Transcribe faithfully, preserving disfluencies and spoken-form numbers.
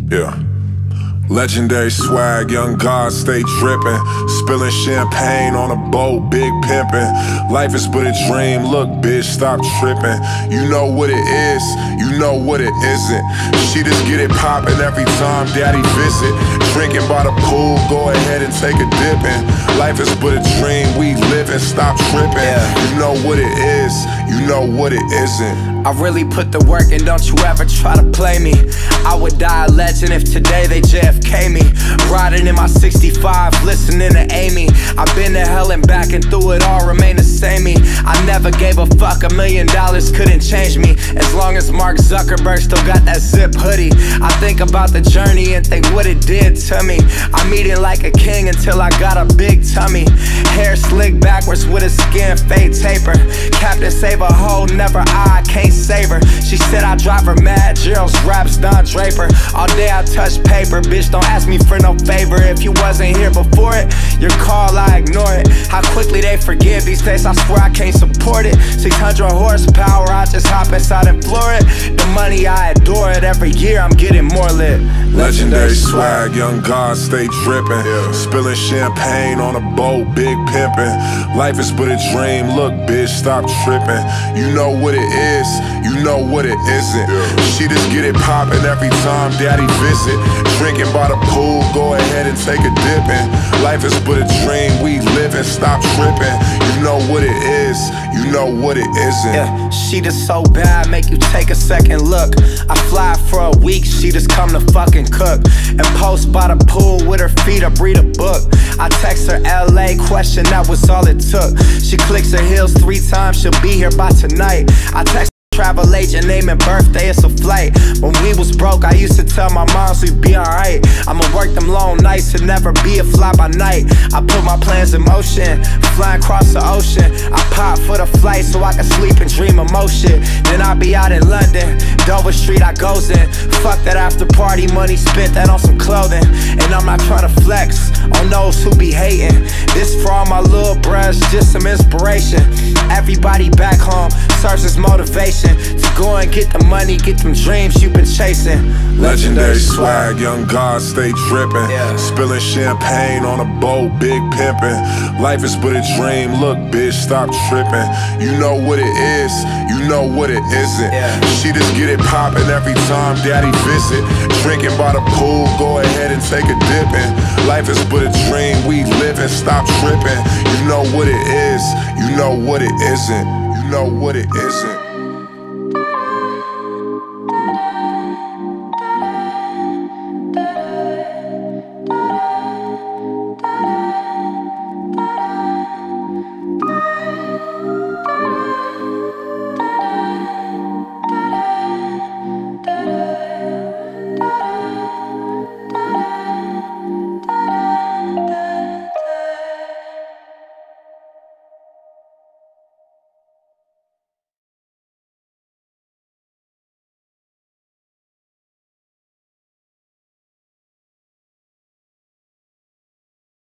Yeah. Legendary swag, young gods stay drippin'. Spilling champagne on a boat, big pimpin'. Life is but a dream, look bitch, stop trippin'. You know what it is, you know what it isn't. She just get it poppin' every time daddy visit. Drinking by the pool, go ahead and take a dippin'. Life is but a dream, we livin', stop trippin'. Yeah. You know what it is, you know what it isn't. I really put the work in, don't you ever try to play me. I would die a legend if today they J F K me. Riding in my sixty-five, listening to Amy. I've been to hell and back and through it all, remain the same me. I never gave a fuck, a million dollars couldn't change me. As long as Mark Zuckerberg still got that zip hoodie. I think about the journey and think what it did to me. I'm eating like a king until I got a big tummy. Hair slicked backwards with a skin fade taper. Captain save a hoe, never I, can't save her. She said I drive her mad, Gerald's raps Don Draper. All day I touch paper, bitch don't ask me for no favor. If you wasn't here before it, your call I ignore it. How quickly they forgive these days, I swear I can't support it. Six hundred horsepower, I just hop inside and floor it. The money I adore it, every year I'm getting more lit. Legendary swag, young gods stay drippin'. Yeah. Spilling champagne on a boat, big pimpin'. Life is but a dream, look bitch, stop trippin'. You know what it is, you know what it isn't. Yeah. She just get it poppin' every time daddy visit. Drinking by the pool, go ahead and take a dippin'. Life is but a dream, we livin', stop trippin'. You know what it is, you know what it isn't. Yeah, she just so bad, make you take a second look. I fly for a week, she just come to fucking cook. And post by the pool with her feet up, read a book. I text her L A, question, that was all it took. She clicks her heels three times, she'll be here by tonight. I text travel agent, name and birthday, it's a flight. When we was broke, I used to tell my moms we'd be alright. I'ma work them long nights to never be a fly by night. I put my plans in motion, flying across the ocean. I pop for the flight so I can sleep and dream of more shit. Then I be out in London, Dover Street I goes in. Fuck that after party money, spent that on some clothing. And I'm not trying to flex on those who be hating. This for all my little bruhs, just some inspiration. Everybody back home serves as motivation to go and get the money, get them dreams you've been chasing. Legendary swag, young gods stay drippin'. Yeah. Spilling champagne on a boat, big pimpin'. Life is but a dream, look bitch, stop trippin'. You know what it is, you know what it isn't. Yeah. She just get it poppin' every time daddy visit. Drinking by the pool, go ahead and take a dippin'. Life is but a dream, we livin', stop trippin'. You know what it is, you know what it isn't. You know what it isn't.